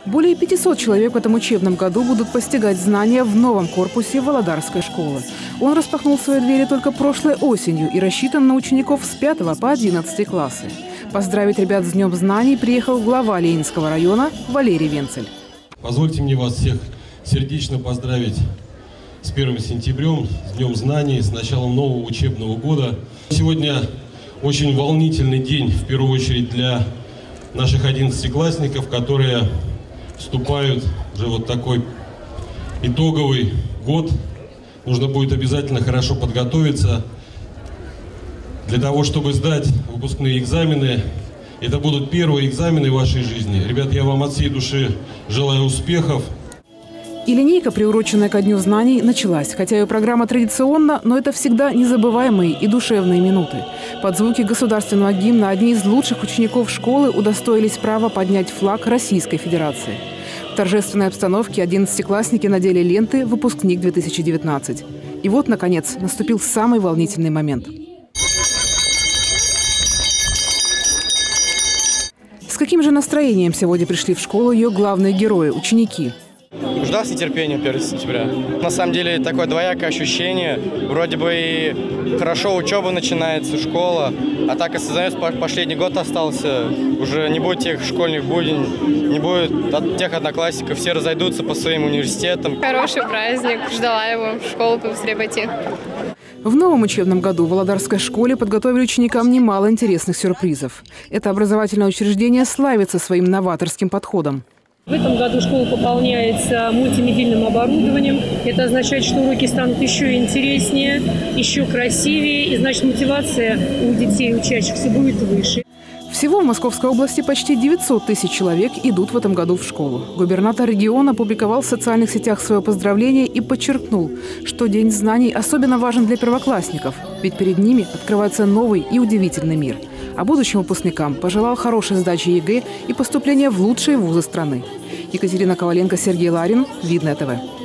Более 500 человек в этом учебном году будут постигать знания в новом корпусе Володарской школы. Он распахнул свои двери только прошлой осенью и рассчитан на учеников с 5 по 11 классы. Поздравить ребят с Днем знаний приехал глава Ленинского района Валерий Венцель. Позвольте мне вас всех сердечно поздравить с 1 сентябрем, с Днем знаний, с началом нового учебного года. Сегодня очень волнительный день, в первую очередь, для наших 11-классников, которые вступают уже вот такой итоговый год. Нужно будет обязательно хорошо подготовиться для того, чтобы сдать выпускные экзамены. Это будут первые экзамены в вашей жизни. Ребят, я вам от всей души желаю успехов. И линейка, приуроченная ко Дню знаний, началась. Хотя ее программа традиционна, но это всегда незабываемые и душевные минуты. Под звуки государственного гимна одни из лучших учеников школы удостоились права поднять флаг Российской Федерации. В торжественной обстановке 11-классники надели ленты «Выпускник 2019». И вот, наконец, наступил самый волнительный момент. С каким же настроением сегодня пришли в школу ее главные герои – ученики? Ждал с нетерпением 1 сентября. На самом деле такое двоякое ощущение. Вроде бы и хорошо учеба начинается, школа, а так осознается, последний год остался. Уже не будет тех школьных будней, не будет от тех одноклассников, все разойдутся по своим университетам. Хороший праздник, ждала его, в школу побыстрее пойти. В новом учебном году в Володарской школе подготовили ученикам немало интересных сюрпризов. Это образовательное учреждение славится своим новаторским подходом. В этом году школа пополняется мультимедийным оборудованием. Это означает, что уроки станут еще интереснее, еще красивее, и значит мотивация у детей, учащихся, будет выше. Всего в Московской области почти 900 тысяч человек идут в этом году в школу. Губернатор региона опубликовал в социальных сетях свое поздравление и подчеркнул, что День знаний особенно важен для первоклассников, ведь перед ними открывается новый и удивительный мир. А будущим выпускникам пожелал хорошей сдачи ЕГЭ и поступления в лучшие вузы страны. Екатерина Коваленко, Сергей Ларин, Видное ТВ.